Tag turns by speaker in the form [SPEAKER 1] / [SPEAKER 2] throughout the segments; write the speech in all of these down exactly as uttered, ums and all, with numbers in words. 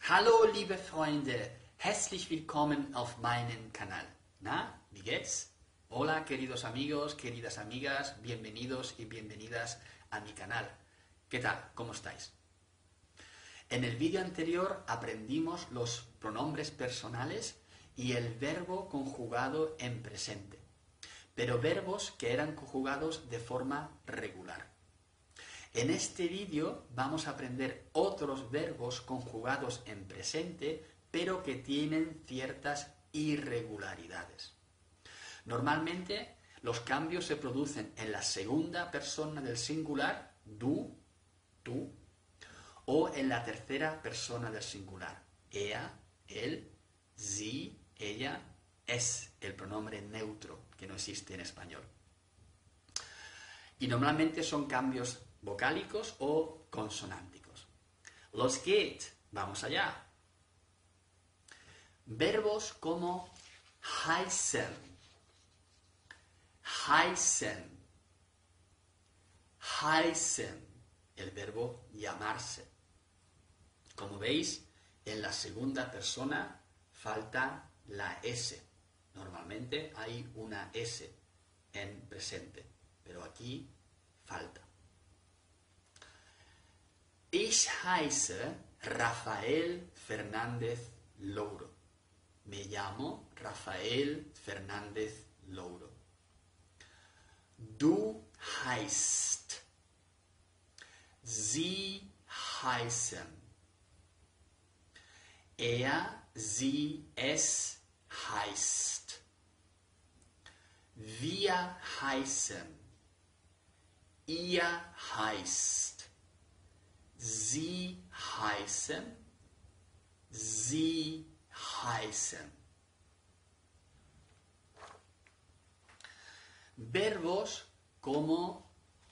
[SPEAKER 1] Hallo liebe Freunde, herzlich willkommen auf meinem Kanal. Na, wie geht's? Hola queridos amigos, queridas amigas, bienvenidos y bienvenidas a mi canal. ¿Qué tal? ¿Cómo estáis? En el vídeo anterior aprendimos los pronombres personales y el verbo conjugado en presente, pero verbos que eran conjugados de forma regular. En este vídeo vamos a aprender otros verbos conjugados en presente, pero que tienen ciertas irregularidades. Normalmente los cambios se producen en la segunda persona del singular, du, tú, o en la tercera persona del singular, ella, él, sie, ella, es, el pronombre neutro, que no existe en español. Y normalmente son cambios vocálicos o consonánticos. Los geht, vamos allá. Verbos como heißen, heißen, heißen, el verbo llamarse. Como veis, en la segunda persona falta la S. Normalmente hay una S en presente, pero aquí falta. Ich heiße Rafael Fernández Louro. Me llamo Rafael Fernández Louro. Du heißt. Sie heißen. Er, sie, es heißt. Wir heißen. Ihr heißt. Sie heißen. Sie heißen. Verbos como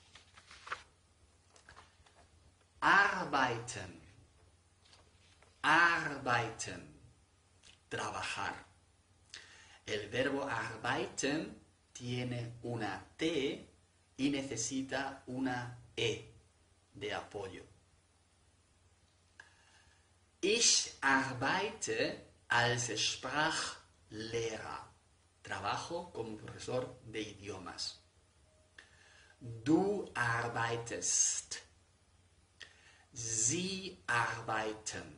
[SPEAKER 1] arbeiten, arbeiten, trabajar. El verbo arbeiten tiene una T y necesita una E de apoyo. Ich arbeite als Sprachlehrer. Trabajo como profesor de idiomas. Du arbeitest. Sie arbeiten.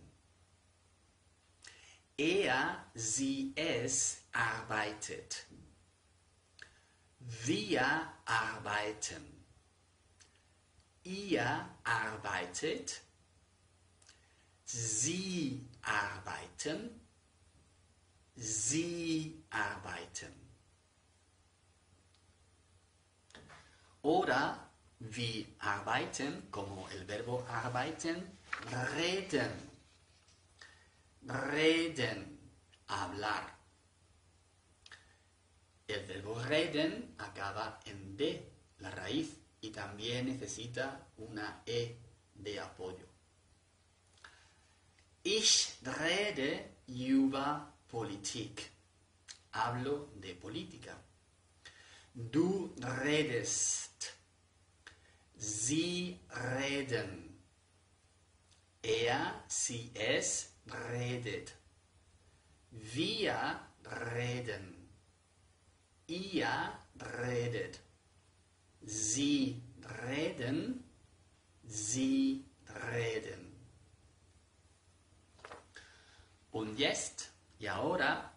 [SPEAKER 1] Er, sie, es arbeitet. Wir arbeiten. Ihr arbeitet. Sie arbeiten. Sie arbeiten. Oder wir arbeiten, como el verbo arbeiten, reden. Reden, hablar. El verbo reden acaba en D, la raíz, y también necesita una E de apoyo. Ich rede über Politik. Hablo de política. Du redest. Sie reden. Er, sie, es redet. Wir reden. Ihr redet. Sie reden. Sie reden. Und jetzt, y ahora,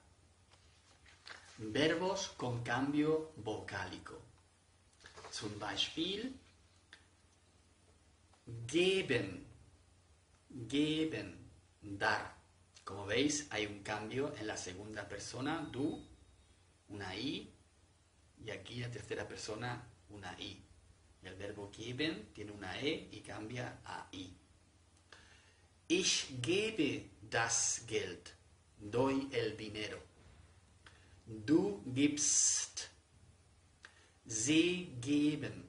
[SPEAKER 1] verbos con cambio vocálico. Zum Beispiel, geben, geben, dar. Como veis, hay un cambio en la segunda persona, du, una I, y aquí en la tercera persona, una I. El verbo geben tiene una E y cambia a I. Ich gebe das Geld. Doy el dinero. Du gibst. Sie geben.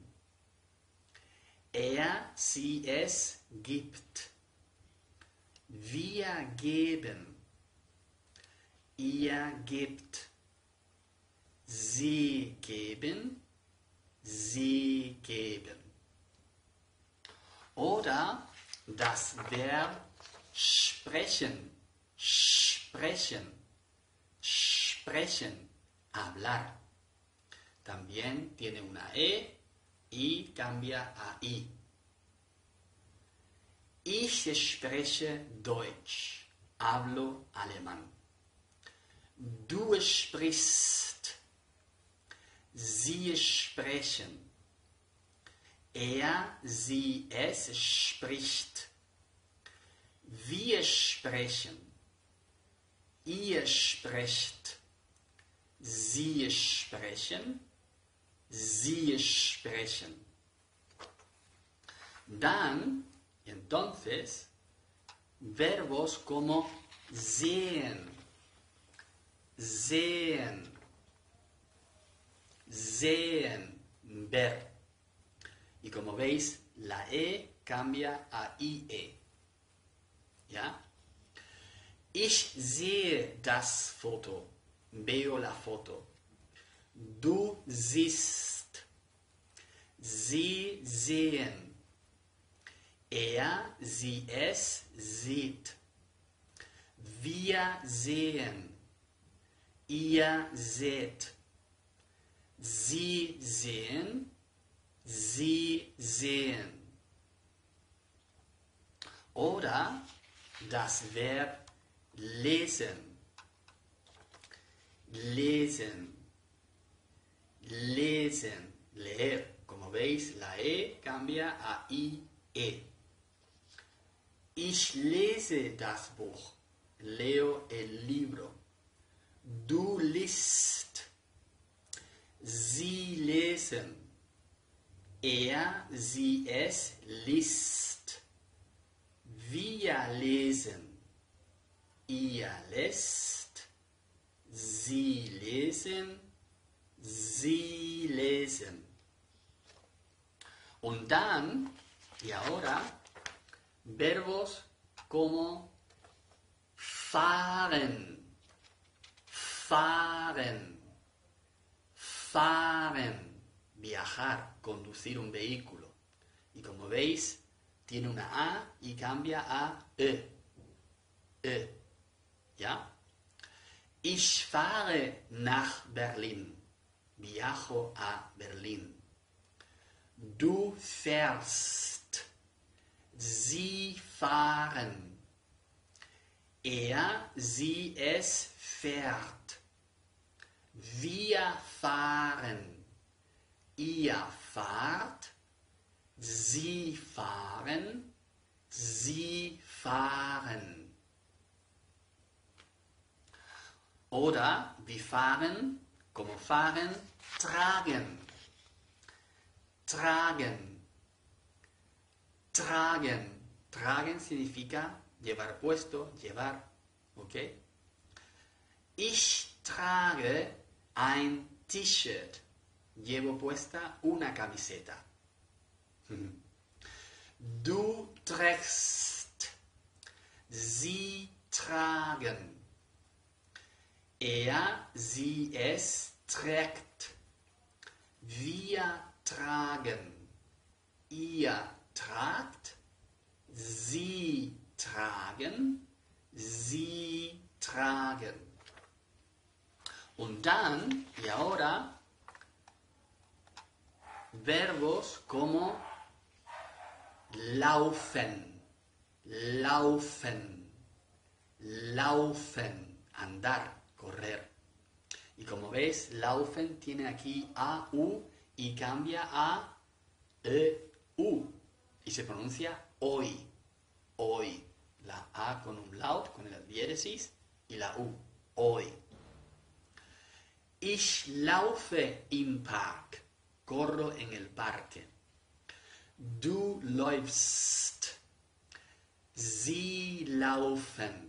[SPEAKER 1] Er, sie, es gibt. Wir geben. Ihr gebt. Sie geben. Sie geben. Oder das Verb sprechen, sprechen, sprechen, hablar. También tiene una E y cambia a I. Ich spreche Deutsch. Hablo alemán. Du sprichst. Sie sprechen. Er, sie, es spricht. Wir sprechen. Ihr sprecht. Sie sprechen. Sie sprechen. Dann, entonces, verbos como sehen, sehen, sehen, ver. Y como veis, la E cambia a I E. ¿Ya? Ich sehe das Foto. Veo la foto. Du siehst. Sie sehen. Er, sie, es sieht. Wir sehen. Ihr seht. Sie sehen. Sie sehen. Oder das Verb lesen. Lesen. Lesen. Leer. Como veis, la E cambia a I E. Ich lese das Buch. Leo el libro. Du liest. Sie lesen. Er, sie, es liest. Wir lesen. Ihr lest. Sie lesen. Sie lesen. Und dann, y ahora, verbos como fahren, fahren, fahren, viajar, conducir un vehículo. Y como veis, tiene una A y cambia a E. E. ¿Ya? Ich fahre nach Berlin. Viajo a Berlin. Du fährst. Sie fahren. Er, sie, es fährt. Wir fahren. Ihr fahrt. Sie fahren. Sie fahren. Oder wir fahren, como fahren, tragen. Tragen. Tragen. Tragen significa llevar puesto, llevar. ¿Ok? Ich trage ein T-shirt. Llevo puesta una camiseta. Du trägst. Sie tragen. Er, sie, es trägt. Wir tragen. Ihr tragt. Sie tragen. Sie tragen. Und dann, y ahora, verbos como laufen, laufen, laufen, andar, correr. Y como veis, laufen tiene aquí A, U y cambia a E, U. Y se pronuncia hoy, hoy. La A con un laut, con el diéresis, y la U, hoy. Ich laufe im Park. Corro en el parque. Du läufst. Sie laufen.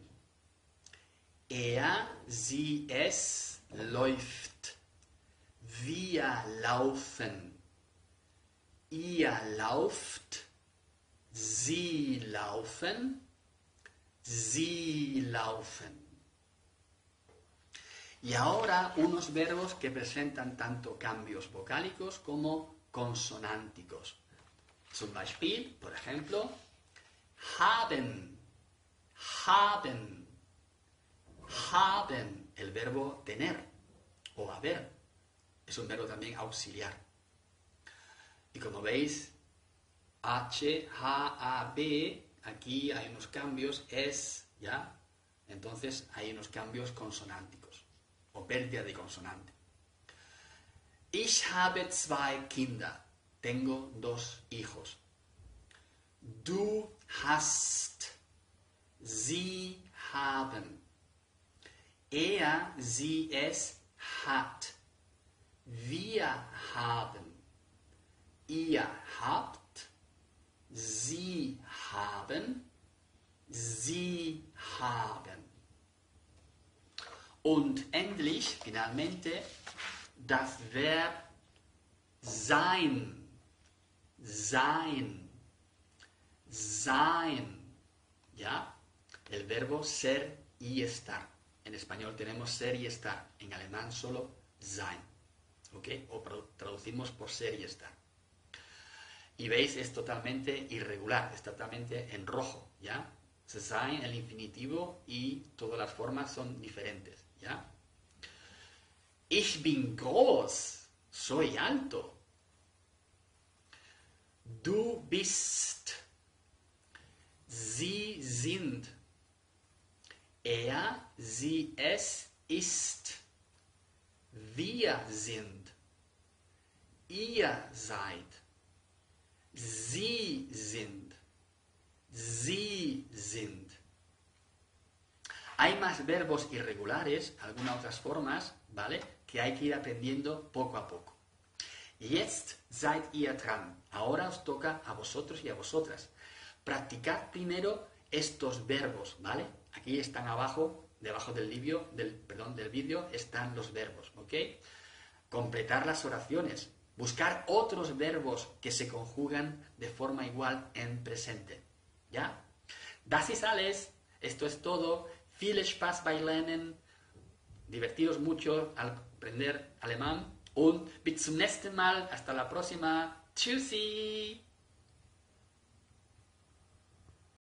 [SPEAKER 1] Er, sie, es läuft. Wir laufen. Ihr lauft. Sie laufen. Sie laufen. Y ahora unos verbos que presentan tanto cambios vocálicos como consonánticos. Zum Beispiel, por ejemplo, haben, haben. Haben, el verbo tener o haber. Es un verbo también auxiliar. Y como veis, H, H, A, B, aquí hay unos cambios, es, ¿ya? Entonces hay unos cambios consonánticos o pérdida de consonante. Ich habe zwei Kinder. Tengo dos hijos. Du hast. Sie haben. Er, sie, es hat. Wir haben. Ihr habt. Sie haben. Sie haben. Und endlich, finalmente, das Verb sein. Sein. Sein. ¿Ya? El verbo ser y estar. En español tenemos ser y estar. En alemán solo sein. ¿Ok? O traducimos por ser y estar. Y veis, es totalmente irregular. Es totalmente en rojo. ¿Ya? Sein, el infinitivo y todas las formas son diferentes. ¿Ya? Ich bin groß. Soy alto. Du bist. Sie sind. Er, sie, es ist. Wir sind. Ihr seid. Sie sind. Sie sind. Hay más verbos irregulares, algunas otras formas, ¿vale? Que hay que ir aprendiendo poco a poco. Jetzt seid ihr dran. Ahora os toca a vosotros y a vosotras. Practicad primero estos verbos, ¿vale? Aquí están abajo, debajo del vídeo, del, perdón, del vídeo, están los verbos, ¿ok? Completar las oraciones. Buscar otros verbos que se conjugan de forma igual en presente, ¿ya? Das ist alles. Esto es todo. Viel Spaß bei Lernen. Divertiros mucho al aprender alemán. Und bis zum nächsten Mal. Hasta la próxima. Tschüssi.